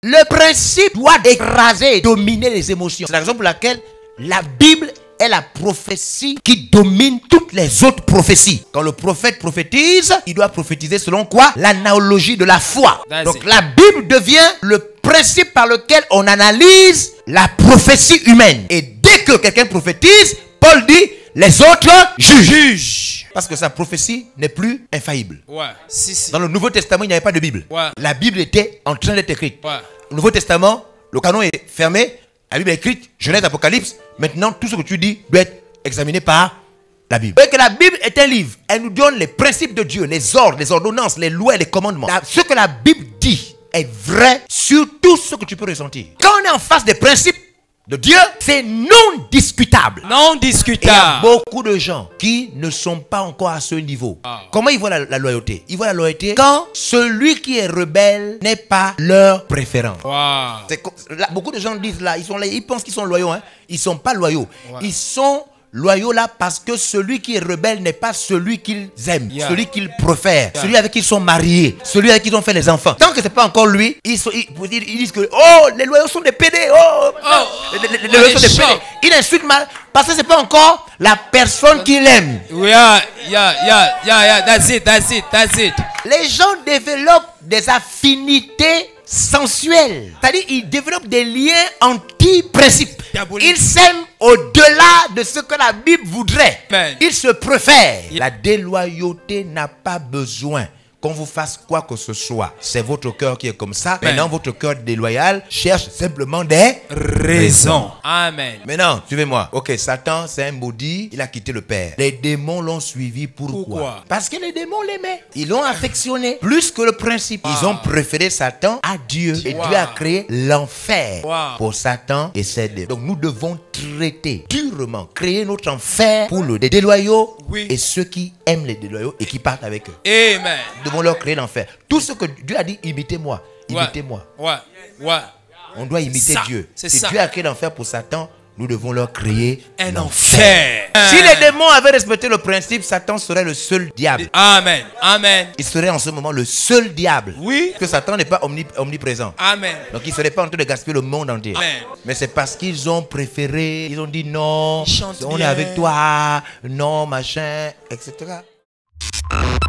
Le principe doit écraser et dominer les émotions. C'est la raison pour laquelle la Bible est la prophétie qui domine toutes les autres prophéties. Quand le prophète prophétise, il doit prophétiser selon quoi? L'analogie de la foi. Donc la Bible devient le principe par lequel on analyse la prophétie humaine. Et dès que quelqu'un prophétise, Paul dit, les autres jugent. Parce que sa prophétie n'est plus infaillible. Ouais. Dans le Nouveau Testament, il n'y avait pas de Bible. Ouais. La Bible était en train d'être écrite. Ouais. Le Nouveau Testament, le canon est fermé. La Bible est écrite, Genèse, Apocalypse. Maintenant, tout ce que tu dis doit être examiné par la Bible. Et que la Bible est un livre. Elle nous donne les principes de Dieu, les ordres, les ordonnances, les lois et les commandements. Ce que la Bible dit est vrai sur tout ce que tu peux ressentir. Quand on est en face des principes de Dieu, c'est non discutable. Non discutable. Il y a beaucoup de gens qui ne sont pas encore à ce niveau. Comment ils voient la loyauté? Ils voient la loyauté quand celui qui est rebelle n'est pas leur préférence. Beaucoup de gens disent là, ils pensent qu'ils sont loyaux. Hein. Ils ne sont pas loyaux. Ils sont loyaux là parce que celui qui est rebelle n'est pas celui qu'ils aiment, celui qu'ils préfèrent, celui avec qui ils sont mariés, celui avec qui ils ont fait les enfants. Tant que ce n'est pas encore lui, ils disent que oh, les loyaux sont des pédés. Les loyaux sont des pédés. Ils insultent mal parce que ce n'est pas encore la personne qu'il aime. That's it. Les gens développent des affinités sensuelles. C'est-à-dire ils développent des liens anti-principes. Ils s'aiment au-delà de ce que la Bible voudrait. Ils se préfèrent. La déloyauté n'a pas besoin qu'on vous fasse quoi que ce soit. C'est votre cœur qui est comme ça. Maintenant, votre cœur déloyal cherche simplement des raisons. Amen. Maintenant, suivez-moi. Ok, Satan, c'est un maudit. Il a quitté le Père. Les démons l'ont suivi. Pourquoi? Parce que les démons l'aimaient. Ils l'ont affectionné plus que le principe. Ils ont préféré Satan à Dieu. Et Dieu a créé l'enfer pour Satan et ses démons. Donc, nous devons traiter durement, créer notre enfer pour les déloyaux et ceux qui aiment les déloyaux et qui partent avec eux. Amen. Nous devons leur créer l'enfer. Tout ce que Dieu a dit, imitez-moi. Imitez-moi. On doit imiter Dieu. Si Dieu a créé l'enfer pour Satan, nous devons leur créer un enfer. Si les démons avaient respecté le principe, Satan serait le seul diable. Amen. Il serait en ce moment le seul diable. Oui. Parce que Satan n'est pas omniprésent. Amen. Donc il ne serait pas en train de gaspiller le monde entier. Amen. Mais c'est parce qu'ils ont préféré, ils ont dit non, on est avec toi, non, machin, etc.